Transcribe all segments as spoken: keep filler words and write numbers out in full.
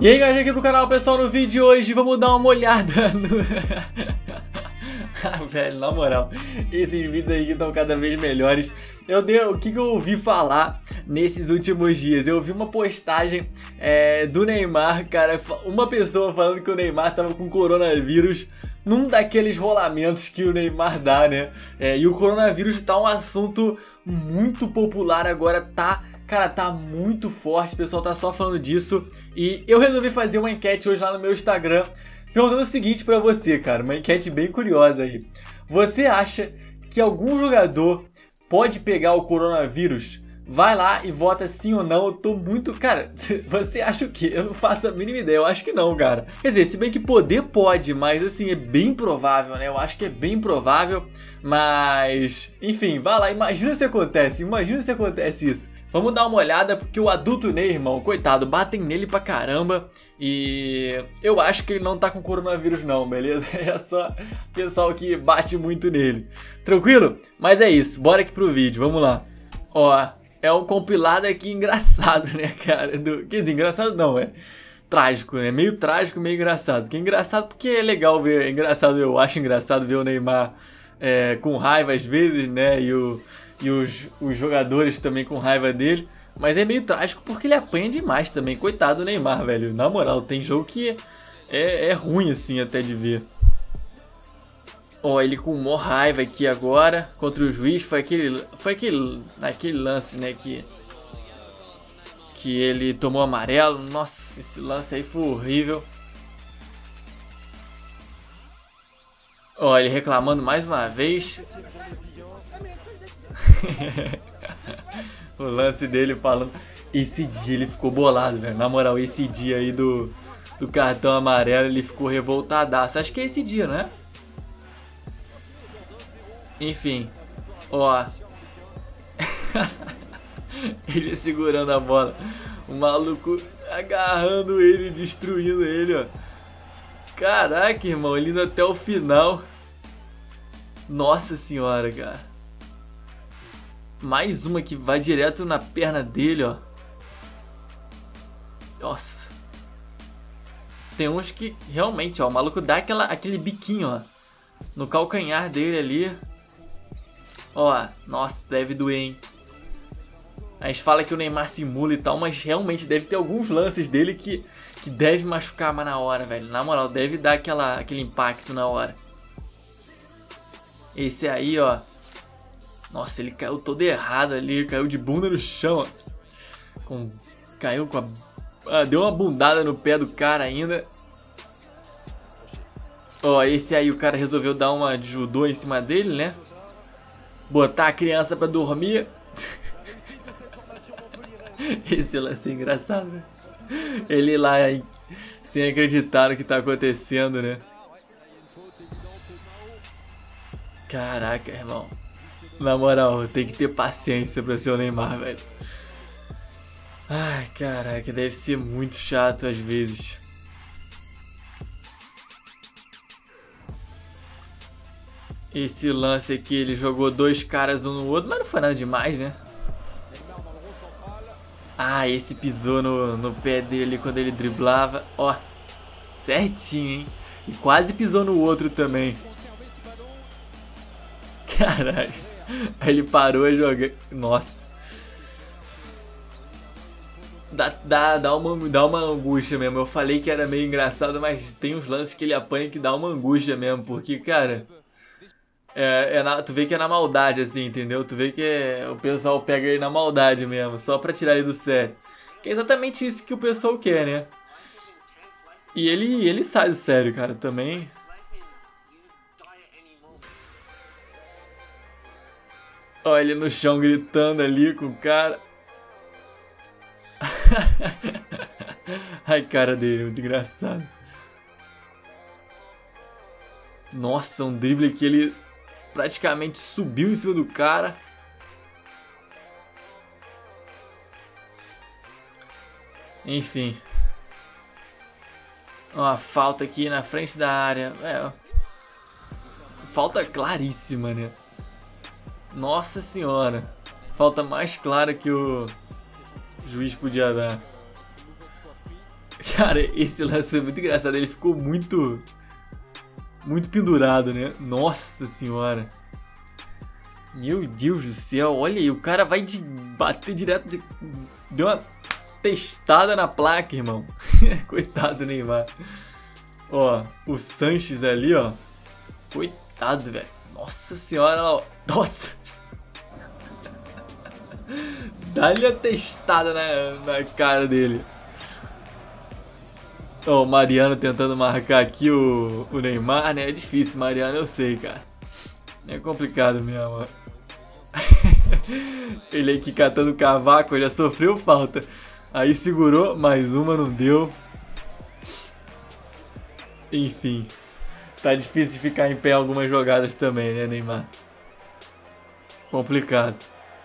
E aí galera, aqui pro canal, pessoal, no vídeo de hoje vamos dar uma olhada no... Ah, velho, na moral, esses vídeos aí estão cada vez melhores. Eu dei, o que, que eu ouvi falar nesses últimos dias? Eu ouvi uma postagem é, do Neymar, cara, uma pessoa falando que o Neymar tava com coronavírus num daqueles rolamentos que o Neymar dá, né? É, e o coronavírus tá um assunto muito popular agora, tá... Cara, tá muito forte, o pessoal tá só falando disso. E eu resolvi fazer uma enquete hoje lá no meu Instagram, perguntando o seguinte pra você, cara, uma enquete bem curiosa aí. Você acha que algum jogador pode pegar o coronavírus? Vai lá e vota sim ou não. Eu tô muito... Cara, você acha o quê? Eu não faço a mínima ideia, eu acho que não, cara. Quer dizer, se bem que poder pode, mas assim, é bem provável, né? Eu acho que é bem provável, mas... Enfim, vai lá, imagina se acontece, imagina se acontece isso. Vamos dar uma olhada, porque o adulto Ney, irmão, coitado, batem nele pra caramba. E eu acho que ele não tá com coronavírus não, beleza? É só pessoal que bate muito nele. Tranquilo? Mas é isso, bora aqui pro vídeo, vamos lá. Ó, é um compilado aqui engraçado, né, cara? Do... Quer dizer, engraçado não, é trágico, né? Meio trágico, meio engraçado. Que é engraçado porque é legal ver, é engraçado, eu acho engraçado ver o Neymar é, com raiva às vezes, né? E o... E os, os jogadores também com raiva dele. Mas é meio trágico porque ele apanha demais também. Coitado do Neymar, velho. Na moral, tem jogo que é, é ruim assim até de ver. Ó, ele com maior raiva aqui agora contra o juiz. Foi aquele, foi aquele, aquele lance, né, que, que ele tomou amarelo. Nossa, esse lance aí foi horrível. Ó, ele reclamando mais uma vez. O lance dele falando. Esse dia ele ficou bolado, velho. Na moral, esse dia aí do, do cartão amarelo, ele ficou revoltadaço. Acho que é esse dia, né? Enfim. Ó. Ele segurando a bola. O maluco agarrando ele, destruindo ele, ó. Caraca, irmão. Ele indo até o final. Nossa senhora, cara. Mais uma que vai direto na perna dele, ó. Nossa. Tem uns que realmente, ó, o maluco dá aquela, aquele biquinho, ó, no calcanhar dele ali. Ó, nossa, deve doer, hein. A gente fala que o Neymar simula e tal, mas realmente deve ter alguns lances dele que, que deve machucar mais na hora, velho. Na moral, deve dar aquela, aquele impacto na hora. Esse aí, ó. Nossa, ele caiu todo errado ali, caiu de bunda no chão, ó. Com, caiu com a... Ah, deu uma bundada no pé do cara ainda. Ó, esse aí o cara resolveu dar uma de judô em cima dele, né? Botar a criança pra dormir. Esse lance é engraçado, né? Ele lá, hein, sem acreditar no que tá acontecendo, né? Caraca, irmão. Na moral, tem que ter paciência pra ser o Neymar, velho. Ai, caraca, deve ser muito chato às vezes. Esse lance aqui, ele jogou dois caras um no outro, mas não foi nada demais, né? Ah, esse pisou no, no pé dele quando ele driblava. Ó, certinho, hein? E quase pisou no outro também. Caralho. Aí ele parou a jogar. Nossa. Dá, dá, dá, uma, dá uma angústia mesmo. Eu falei que era meio engraçado, mas tem uns lances que ele apanha que dá uma angústia mesmo. Porque, cara, é, é na, tu vê que é na maldade, assim, entendeu? Tu vê que é, o pessoal pega ele na maldade mesmo, só pra tirar ele do sério. Que é exatamente isso que o pessoal quer, né? E ele, ele sai do sério, cara, também. Olha ele no chão gritando ali com o cara. Ai, cara dele, muito engraçado. Nossa, um drible que ele praticamente subiu em cima do cara. Enfim. Uma falta aqui na frente da área. É, falta claríssima, né? Nossa senhora. Falta mais clara que o juiz podia dar. Cara, esse lance foi muito engraçado. Ele ficou muito... Muito pendurado, né? Nossa senhora. Meu Deus do céu. Olha aí, o cara vai de bater direto. De... Deu uma testada na placa, irmão. Coitado do Neymar. Ó, o Sanches ali, ó. Coitado, velho. Nossa senhora, ó. Nossa. Dá-lhe a testada na, na cara dele. Ó, o Mariano tentando marcar aqui o, o Neymar, né? É difícil, Mariano, eu sei, cara. É complicado mesmo, ó. Ele aqui catando cavaco, já sofreu falta. Aí segurou, mais uma não deu. Enfim. Tá difícil de ficar em pé algumas jogadas também, né, Neymar? Complicado.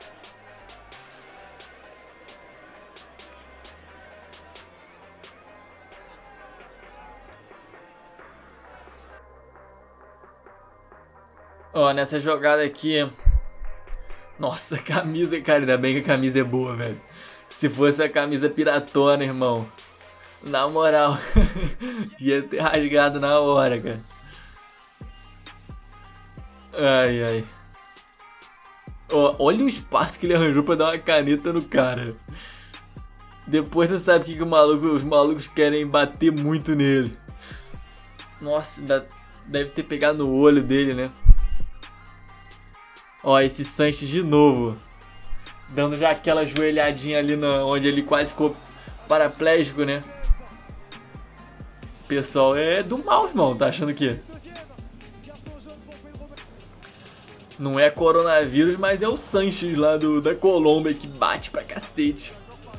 Ó, nessa jogada aqui... Nossa, a camisa, cara, ainda bem que a camisa é boa, velho. Se fosse a camisa piratona, irmão. Na moral. Ia ter rasgado na hora, cara. Ai, ai. Ó, olha o espaço que ele arranjou pra dar uma caneta no cara. Depois não sabe o que, que o maluco, os malucos querem bater muito nele. Nossa, deve ter pegado no olho dele, né? Ó, esse Sanches de novo. Dando já aquela joelhadinha ali na, onde ele quase ficou paraplégico, né? O pessoal é do mal, irmão. Tá achando que não é coronavírus, mas é o Sanches lá do, da Colômbia que bate pra cacete.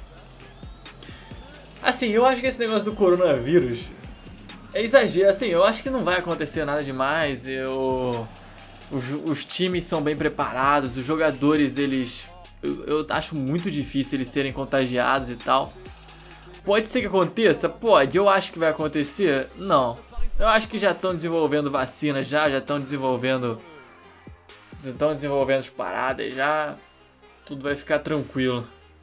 Assim, eu acho que esse negócio do coronavírus é exagero. Assim, eu acho que não vai acontecer nada demais. Eu... Os, os times são bem preparados, os jogadores, eles... Eu, eu acho muito difícil eles serem contagiados e tal. Pode ser que aconteça? Pode. Eu acho que vai acontecer? Não. Eu acho que já estão desenvolvendo vacinas, já, já estão desenvolvendo... Estão desenvolvendo as paradas, já... Tudo vai ficar tranquilo.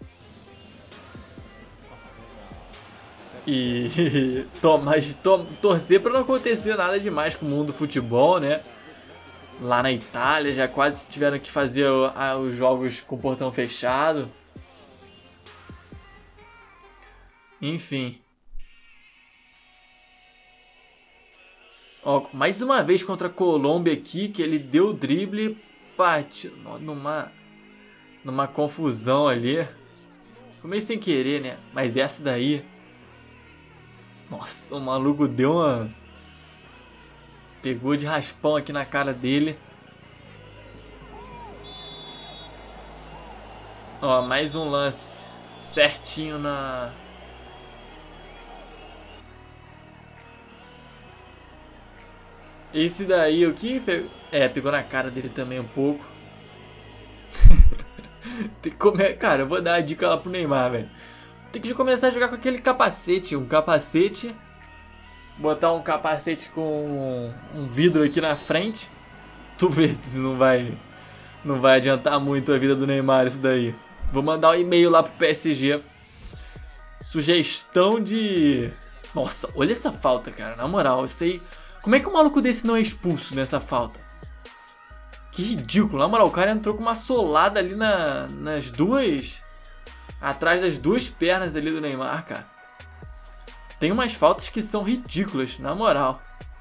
E... to, mas to, torcer pra não acontecer nada demais com o mundo do futebol, né? Lá na Itália já quase tiveram que fazer os jogos com o portão fechado. Enfim. Ó, mais uma vez contra a Colômbia aqui, que ele deu o drible, bate numa, numa confusão ali. Foi meio sem querer, né? Mas essa daí... Nossa, o maluco deu uma... Pegou de raspão aqui na cara dele. Ó, mais um lance certinho na... Esse daí, o que pegou... É, pegou na cara dele também um pouco. Tem que comer... Cara, eu vou dar a dica lá pro Neymar, velho. Tem que começar a jogar com aquele capacete. Um capacete... Botar um capacete com um vidro aqui na frente. Tu vê se não vai Não vai adiantar muito a vida do Neymar isso daí. Vou mandar um e-mail lá pro P S G. Sugestão de... Nossa, olha essa falta, cara. Na moral, eu sei... Como é que um maluco desse não é expulso nessa falta? Que ridículo. Na moral, o cara entrou com uma solada ali na, nas duas... Atrás das duas pernas ali do Neymar, cara. Tem umas faltas que são ridículas, na moral.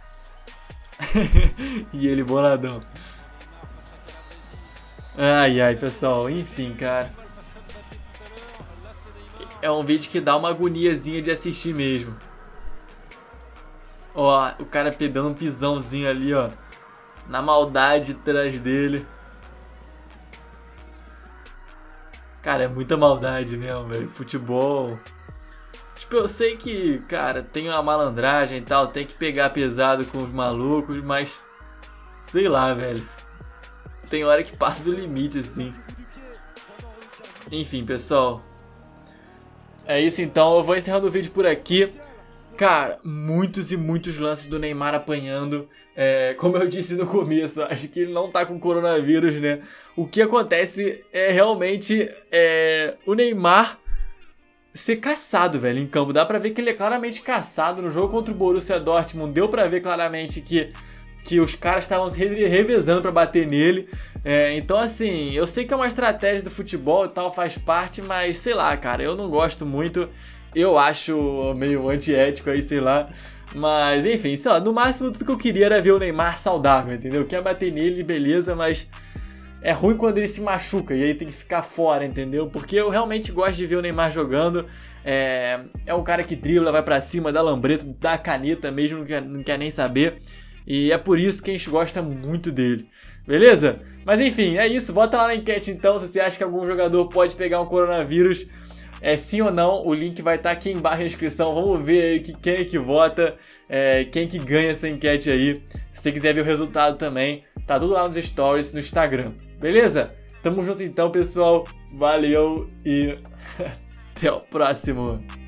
E ele boladão. Ai, ai, pessoal. Enfim, cara. É um vídeo que dá uma agoniazinha de assistir mesmo. Ó, o cara dando um pisãozinho ali, ó. Na maldade atrás dele. Cara, é muita maldade mesmo, velho. Futebol... Tipo, eu sei que, cara, tem uma malandragem e tal, tem que pegar pesado com os malucos, mas... Sei lá, velho. Tem hora que passa do limite, assim. Enfim, pessoal. É isso então, eu vou encerrando o vídeo por aqui. Cara, muitos e muitos lances do Neymar apanhando. É, como eu disse no começo, acho que ele não tá com coronavírus, né? O que acontece é realmente... É, o Neymar... ser caçado, velho, em campo. Dá pra ver que ele é claramente caçado. No jogo contra o Borussia Dortmund deu pra ver claramente que, que os caras estavam se revezando pra bater nele. É, então, assim, eu sei que é uma estratégia do futebol e tal, faz parte, mas sei lá, cara, eu não gosto muito. Eu acho meio antiético aí, sei lá. Mas, enfim, sei lá, no máximo tudo que eu queria era ver o Neymar saudável, entendeu? Quer bater nele, beleza, mas é ruim quando ele se machuca e aí tem que ficar fora, entendeu? Porque eu realmente gosto de ver o Neymar jogando. É, é um cara que dribla, vai pra cima, dá lambreta, dá caneta mesmo, não quer, não quer nem saber. E é por isso que a gente gosta muito dele, beleza? Mas enfim, é isso, bota lá na enquete então se você acha que algum jogador pode pegar um coronavírus. É sim ou não, o link vai estar aqui embaixo na descrição. Vamos ver aí que, quem é que vota, é, quem que ganha essa enquete aí. Se você quiser ver o resultado também, tá tudo lá nos stories no Instagram, beleza? Tamo junto então, pessoal. Valeu e até o próximo.